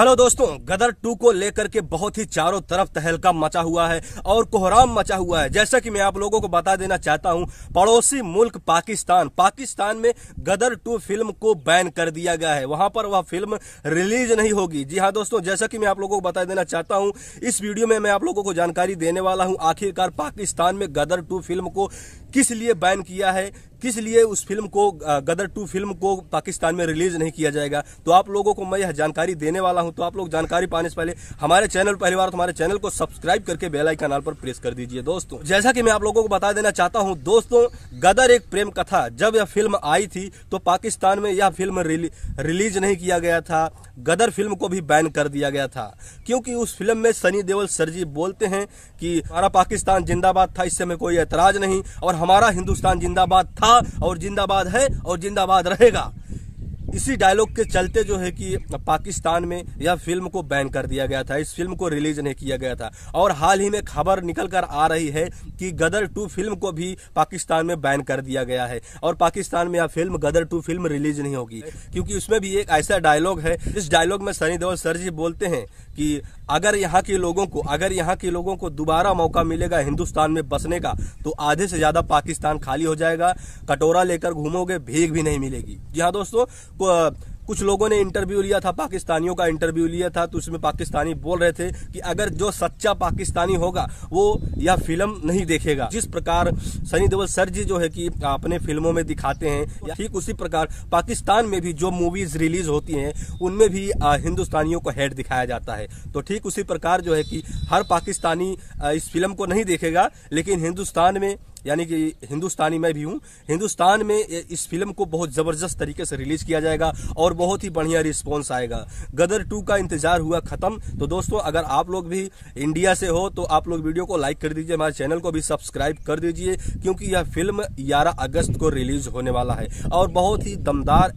Hello दोस्तों, गदर 2 को लेकर के बहुत ही चारों तरफ तहलका मचा हुआ है और कोहराम मचा हुआ है। जैसा कि मैं आप लोगों को बता देना चाहता हूं, पड़ोसी मुल्क पाकिस्तान में गदर 2 फिल्म को बैन कर दिया गया है। वहां पर वह फिल्म रिलीज नहीं होगी। जी हां दोस्तों, जैसा कि मैं आप लोगों को बता देना चाहता हूं, इस वीडियो में मैं आप लोगों को जानकारी देने वाला हूं आखिरकार पाकिस्तान में गदर 2 फिल्म को किस लिए बैन किया है, किस लिए उस फिल्म को गदर 2 फिल्म को पाकिस्तान में रिलीज नहीं किया जाएगा। तो आप लोगों को मैं यह जानकारी देने वाला हूं। तो आप लोग जानकारी पाने से पहले हमारे चैनल पहली बार तो हमारे चैनल को सब्सक्राइब करके बेल आइकन पर प्रेस कर दीजिए। दोस्तों, जैसा कि मैं आप लोगों को बता देना चाहता हूं, दोस्तों गदर एक प्रेम कथा जब यह फिल्म आई थी तो पाकिस्तान में यह फिल्म रिलीज नहीं किया गया था। गदर फिल्म को भी बैन कर दिया गया था क्योंकि उस फिल्म में सनी देओल सर जी बोलते हैं कि हमारा पाकिस्तान जिंदाबाद था, इससे में कोई एतराज नहीं, और हमारा हिंदुस्तान जिंदाबाद था और जिंदाबाद है और जिंदाबाद रहेगा। इसी डायलॉग के चलते जो है कि पाकिस्तान में यह फिल्म को बैन कर दिया गया था, इस फिल्म को रिलीज नहीं किया गया था। और हाल ही में खबर निकल कर आ रही है कि गदर 2 फिल्म को भी पाकिस्तान में बैन कर दिया गया है और पाकिस्तान में यह फिल्म गदर 2 फिल्म रिलीज नहीं होगी क्योंकि उसमें भी एक ऐसा डायलॉग है। इस डायलॉग में सनी देओल सर जी बोलते हैं कि अगर यहाँ के लोगों को दोबारा मौका मिलेगा हिंदुस्तान में बसने का तो आधे से ज्यादा पाकिस्तान खाली हो जाएगा। कटोरा लेकर घूमोगे, भीख भी नहीं मिलेगी। जी हाँ दोस्तों, कुछ लोगों ने इंटरव्यू लिया था, पाकिस्तानियों का इंटरव्यू लिया था, तो उसमें पाकिस्तानी बोल रहे थे कि अगर जो सच्चा पाकिस्तानी होगा वो यह फिल्म नहीं देखेगा। जिस प्रकार सनी देओल सर जी जो है कि अपने फिल्मों में दिखाते हैं, ठीक उसी प्रकार पाकिस्तान में भी जो मूवीज रिलीज होती हैं उनमें भी हिंदुस्तानियों को हेड दिखाया जाता है। तो ठीक उसी प्रकार जो है कि हर पाकिस्तानी इस फिल्म को नहीं देखेगा, लेकिन हिंदुस्तान में, यानी कि हिंदुस्तानी मैं भी हूं, हिंदुस्तान में इस फिल्म को बहुत जबरदस्त तरीके से रिलीज किया जाएगा और बहुत ही बढ़िया रिस्पांस आएगा। गदर 2 का इंतजार हुआ खत्म। तो दोस्तों, अगर आप लोग भी इंडिया से हो तो आप लोग वीडियो को लाइक कर दीजिए, हमारे चैनल को भी सब्सक्राइब कर दीजिए क्योंकि यह फिल्म 11 अगस्त को रिलीज होने वाला है और बहुत ही दमदार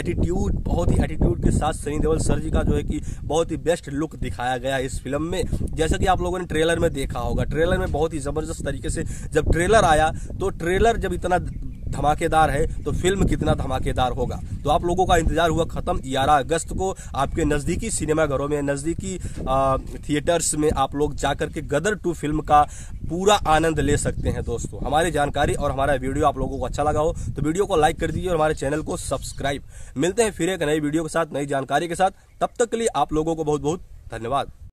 एटीट्यूड के साथ सनी देओल सर जी का जो है कि बहुत ही बेस्ट लुक दिखाया गया है इस फिल्म में। जैसा कि आप लोगों ने ट्रेलर में देखा होगा, ट्रेलर में बहुत ही जबरदस्त तरीके से जब ट्रेलर आया तो ट्रेलर जब इतना धमाकेदार है तो फिल्म कितना धमाकेदार होगा। तो आप लोगों का इंतजार हुआ खत्म। 11 अगस्त को आपके नजदीकी सिनेमाघरों में, नजदीकी थिएटर्स में आप लोग जाकर के गदर 2 फिल्म का पूरा आनंद ले सकते हैं। दोस्तों, हमारी जानकारी और हमारा वीडियो आप लोगों को अच्छा लगा हो तो वीडियो को लाइक कर दीजिए और हमारे चैनल को सब्सक्राइब। मिलते हैं फिर एक नई वीडियो के साथ, नई जानकारी के साथ। तब तक के लिए आप लोगों को बहुत बहुत धन्यवाद।